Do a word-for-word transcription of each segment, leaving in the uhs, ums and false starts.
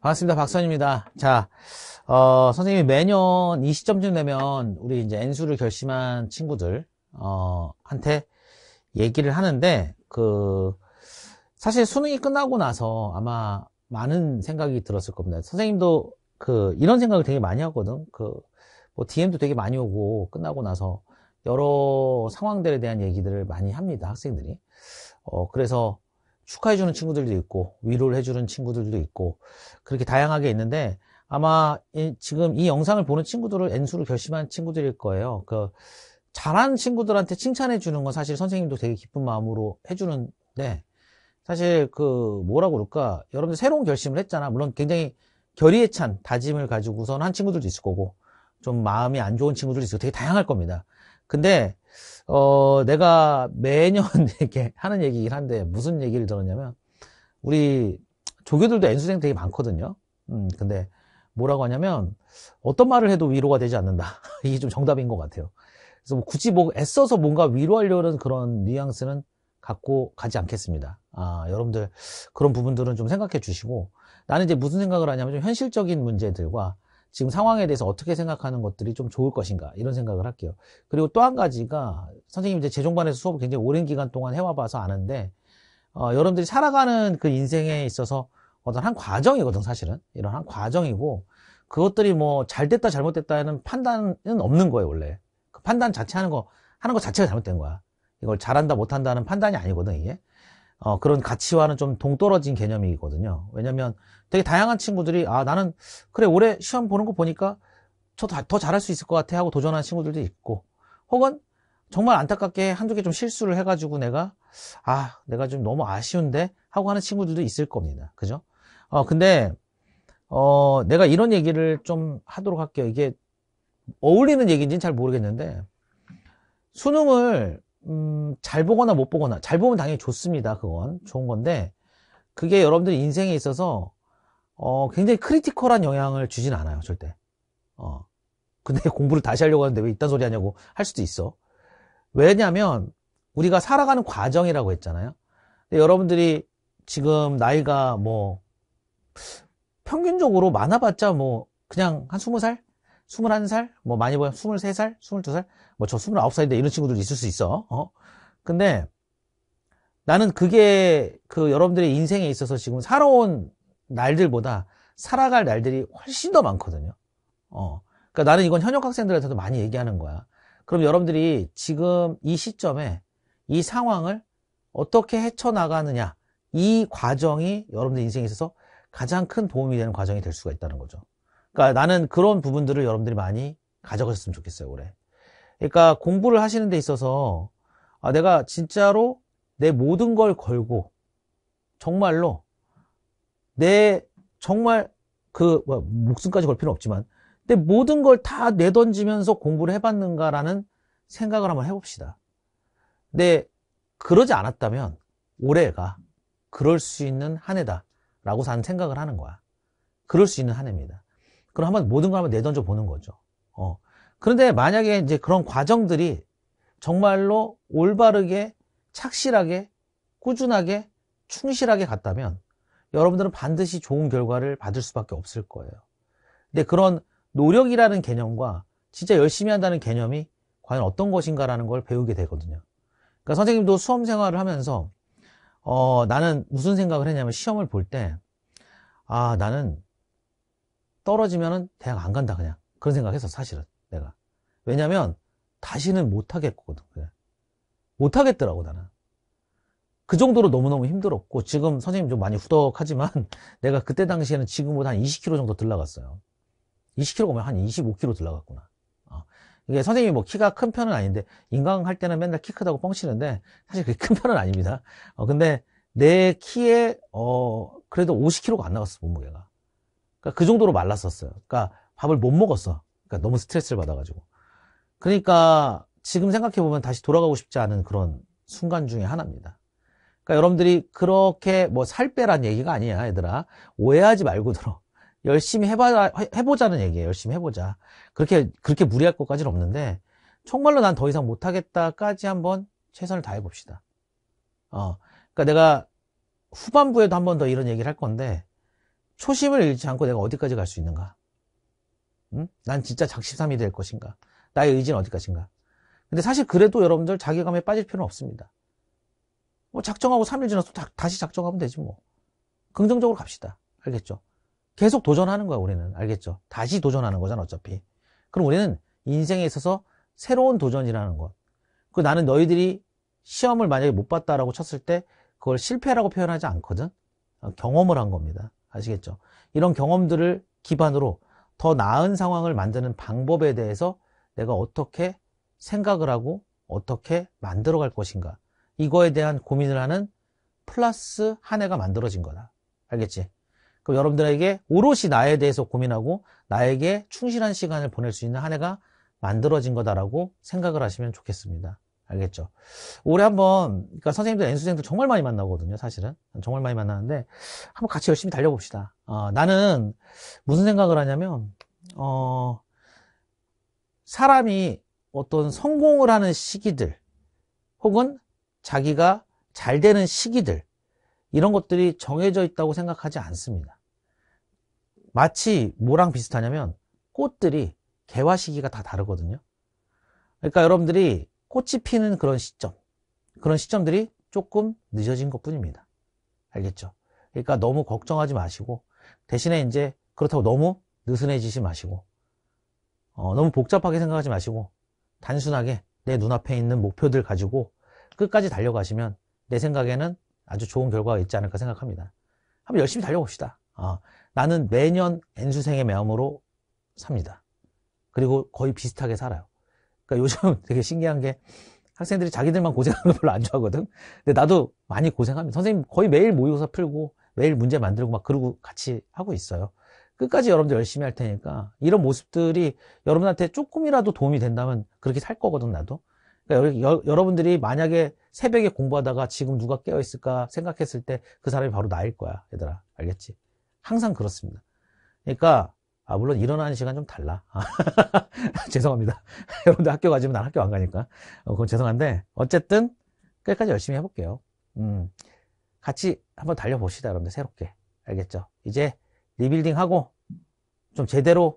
반갑습니다. 박선입니다. 자, 어, 선생님이 매년 이 시점쯤 되면 우리 이제 엔수를 결심한 친구들, 어, 한테 얘기를 하는데, 그, 사실 수능이 끝나고 나서 아마 많은 생각이 들었을 겁니다. 선생님도 그, 이런 생각을 되게 많이 하거든. 그, 뭐, 디엠도 되게 많이 오고, 끝나고 나서 여러 상황들에 대한 얘기들을 많이 합니다. 학생들이. 어, 그래서, 축하해주는 친구들도 있고 위로를 해주는 친구들도 있고 그렇게 다양하게 있는데 아마 이, 지금 이 영상을 보는 친구들을 엔수를 결심한 친구들일 거예요. 그 잘하는 친구들한테 칭찬해 주는 건 사실 선생님도 되게 기쁜 마음으로 해주는데 사실 그 뭐라고 그럴까, 여러분들 새로운 결심을 했잖아. 물론 굉장히 결의에 찬 다짐을 가지고선 한 친구들도 있을 거고 좀 마음이 안 좋은 친구들도 있을 거고 되게 다양할 겁니다. 근데 어, 내가 매년 이렇게 하는 얘기긴 한데, 무슨 얘기를 들었냐면, 우리 조교들도 N수생 되게 많거든요. 음, 근데 뭐라고 하냐면, 어떤 말을 해도 위로가 되지 않는다. 이게 좀 정답인 것 같아요. 그래서 뭐 굳이 뭐 애써서 뭔가 위로하려는 그런 뉘앙스는 갖고 가지 않겠습니다. 아, 여러분들 그런 부분들은 좀 생각해 주시고, 나는 이제 무슨 생각을 하냐면, 좀 현실적인 문제들과 지금 상황에 대해서 어떻게 생각하는 것들이 좀 좋을 것인가, 이런 생각을 할게요. 그리고 또 한 가지가, 선생님 이제 재종반에서 수업을 굉장히 오랜 기간 동안 해와봐서 아는데, 어, 여러분들이 살아가는 그 인생에 있어서 어떤 한 과정이거든, 사실은. 이런 한 과정이고, 그것들이 뭐 잘 됐다 잘못됐다는 판단은 없는 거예요, 원래. 그 판단 자체 하는 거, 하는 거 자체가 잘못된 거야. 이걸 잘한다 못한다는 판단이 아니거든, 이게. 어, 그런 가치와는 좀 동떨어진 개념이거든요. 왜냐면 되게 다양한 친구들이, 아, 나는, 그래, 올해 시험 보는 거 보니까 저 더 잘할 수 있을 것 같아 하고 도전하는 친구들도 있고, 혹은 정말 안타깝게 한두 개 좀 실수를 해가지고 내가, 아, 내가 좀 너무 아쉬운데 하고 하는 친구들도 있을 겁니다. 그죠? 어, 근데, 어, 내가 이런 얘기를 좀 하도록 할게요. 이게 어울리는 얘기인지는 잘 모르겠는데, 수능을 음, 잘 보거나 못 보거나, 잘 보면 당연히 좋습니다. 그건 좋은 건데, 그게 여러분들 인생에 있어서 어, 굉장히 크리티컬한 영향을 주진 않아요, 절대. 어, 근데 공부를 다시 하려고 하는데 왜 이딴 소리 하냐고 할 수도 있어. 왜냐면 우리가 살아가는 과정이라고 했잖아요. 근데 여러분들이 지금 나이가 뭐 평균적으로 많아봤자 뭐 그냥 한 스무 살? 스물한 살? 뭐 많이 보면 스물세 살? 스물두 살? 뭐 저 스물아홉 살인데 이런 친구들도 있을 수 있어. 어? 근데 나는 그게 그 여러분들의 인생에 있어서 지금 살아온 날들보다 살아갈 날들이 훨씬 더 많거든요. 어. 그러니까 나는 이건 현역 학생들한테도 많이 얘기하는 거야. 그럼 여러분들이 지금 이 시점에 이 상황을 어떻게 헤쳐나가느냐, 이 과정이 여러분들 인생에 있어서 가장 큰 도움이 되는 과정이 될 수가 있다는 거죠. 그러니까 나는 그런 부분들을 여러분들이 많이 가져가셨으면 좋겠어요, 올해. 그러니까 공부를 하시는 데 있어서 아, 내가 진짜로 내 모든 걸 걸고 정말로 내 정말 그 뭐, 목숨까지 걸 필요는 없지만 내 모든 걸 다 내던지면서 공부를 해봤는가라는 생각을 한번 해봅시다. 근데 그러지 않았다면 올해가 그럴 수 있는 한 해다라고 사는 생각을 하는 거야. 그럴 수 있는 한 해입니다. 그럼 한번 모든 걸 한번 내던져 보는 거죠. 어. 그런데 만약에 이제 그런 과정들이 정말로 올바르게 착실하게 꾸준하게 충실하게 갔다면 여러분들은 반드시 좋은 결과를 받을 수밖에 없을 거예요. 근데 그런 노력이라는 개념과 진짜 열심히 한다는 개념이 과연 어떤 것인가라는 걸 배우게 되거든요. 그러니까 선생님도 수험 생활을 하면서 어, 나는 무슨 생각을 했냐면 시험을 볼 때 아, 나는 떨어지면은 대학 안 간다, 그냥 그런 생각했어, 사실은 내가. 왜냐면 다시는 못 하겠거든. 그래. 못 하겠더라고, 나는. 그 정도로 너무너무 힘들었고, 지금 선생님 좀 많이 후덕하지만 내가 그때 당시에는 지금보다 한 이십 킬로그램 정도 들나갔어요. 이십 킬로그램이면 한 이십오 킬로그램 들나갔구나. 어. 이게 선생님이 뭐 키가 큰 편은 아닌데, 인강 할 때는 맨날 키 크다고 뻥치는데 사실 그게 큰 편은 아닙니다. 어, 근데 내 키에 어 그래도 오십 킬로그램가 안 나갔어, 몸무게가. 그러니까 그 정도로 말랐었어요. 그러니까 밥을 못 먹었어. 그러니까 너무 스트레스를 받아가지고. 그러니까 지금 생각해보면 다시 돌아가고 싶지 않은 그런 순간 중에 하나입니다. 그러니까 여러분들이 그렇게 뭐 살 빼란 얘기가 아니야, 얘들아. 오해하지 말고 들어. 열심히 해봐, 해보자는 얘기예요. 열심히 해보자. 그렇게, 그렇게 무리할 것까지는 없는데, 정말로 난 더 이상 못하겠다까지 한번 최선을 다해봅시다. 어. 그러니까 내가 후반부에도 한 번 더 이런 얘기를 할 건데, 초심을 잃지 않고 내가 어디까지 갈 수 있는가? 응? 난 진짜 작십삼이 될 것인가? 나의 의지는 어디까지인가? 근데 사실 그래도 여러분들 자괴감에 빠질 필요는 없습니다. 뭐 작정하고 삼 일 지나서 다, 다시 작정하면 되지 뭐. 긍정적으로 갑시다. 알겠죠? 계속 도전하는 거야 우리는. 알겠죠? 다시 도전하는 거잖아 어차피. 그럼 우리는 인생에 있어서 새로운 도전이라는 것. 그 나는 너희들이 시험을 만약에 못 봤다라고 쳤을 때 그걸 실패라고 표현하지 않거든. 경험을 한 겁니다. 아시겠죠? 이런 경험들을 기반으로 더 나은 상황을 만드는 방법에 대해서 내가 어떻게 생각을 하고 어떻게 만들어 갈 것인가. 이거에 대한 고민을 하는 플러스 한 해가 만들어진 거다. 알겠지? 그럼 여러분들에게 오롯이 나에 대해서 고민하고 나에게 충실한 시간을 보낼 수 있는 한 해가 만들어진 거다라고 생각을 하시면 좋겠습니다. 알겠죠? 올해 한번, 그러니까 선생님들, N수생들 정말 많이 만나거든요, 사실은. 정말 많이 만나는데, 한번 같이 열심히 달려봅시다. 어, 나는 무슨 생각을 하냐면, 어, 사람이 어떤 성공을 하는 시기들, 혹은 자기가 잘 되는 시기들, 이런 것들이 정해져 있다고 생각하지 않습니다. 마치 뭐랑 비슷하냐면, 꽃들이 개화 시기가 다 다르거든요. 그러니까 여러분들이 꽃이 피는 그런 시점, 그런 시점들이 조금 늦어진 것 뿐입니다. 알겠죠? 그러니까 너무 걱정하지 마시고, 대신에 이제 그렇다고 너무 느슨해지지 마시고, 어, 너무 복잡하게 생각하지 마시고, 단순하게 내 눈앞에 있는 목표들 가지고 끝까지 달려가시면 내 생각에는 아주 좋은 결과가 있지 않을까 생각합니다. 한번 열심히 달려봅시다. 어, 나는 매년 N수생의 마음으로 삽니다. 그리고 거의 비슷하게 살아요. 그러니까 요즘 되게 신기한 게 학생들이 자기들만 고생하는 거 별로 안 좋아하거든. 근데 나도 많이 고생합니다. 선생님 거의 매일 모의고사 풀고 매일 문제 만들고 막 그러고 같이 하고 있어요. 끝까지 여러분들 열심히 할 테니까 이런 모습들이 여러분한테 조금이라도 도움이 된다면 그렇게 살 거거든 나도. 그러니까 여, 여러분들이 만약에 새벽에 공부하다가 지금 누가 깨어있을까 생각했을 때 그 사람이 바로 나일 거야 얘들아. 알겠지? 항상 그렇습니다. 그러니까 아, 물론 일어나는 시간 좀 달라. 죄송합니다. 여러분들 학교 가지면 난 학교 안 가니까. 어, 그건 죄송한데, 어쨌든, 끝까지 열심히 해볼게요. 음, 같이 한번 달려봅시다, 여러분들, 새롭게. 알겠죠? 이제, 리빌딩 하고, 좀 제대로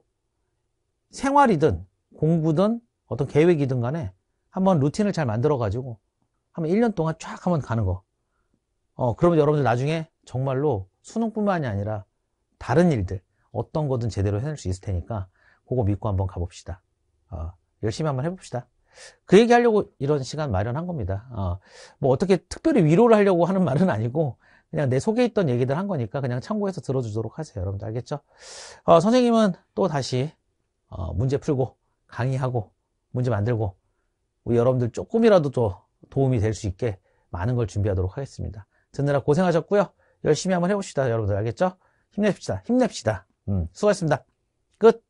생활이든, 공부든, 어떤 계획이든 간에, 한번 루틴을 잘 만들어가지고, 한번 일 년 동안 쫙 한번 가는 거. 어, 그러면 여러분들 나중에 정말로 수능뿐만이 아니라, 다른 일들, 어떤 거든 제대로 해낼 수 있을 테니까 그거 믿고 한번 가봅시다. 어, 열심히 한번 해봅시다. 그 얘기 하려고 이런 시간 마련한 겁니다. 어, 뭐 어떻게 특별히 위로를 하려고 하는 말은 아니고 그냥 내 속에 있던 얘기들 한 거니까 그냥 참고해서 들어주도록 하세요. 여러분들 알겠죠? 어, 선생님은 또 다시 어, 문제 풀고 강의하고 문제 만들고 우리 여러분들 조금이라도 또 도움이 될 수 있게 많은 걸 준비하도록 하겠습니다. 듣느라 고생하셨고요. 열심히 한번 해봅시다. 여러분들 알겠죠? 힘냅시다. 힘냅시다. 음, 수고하셨습니다. 끝.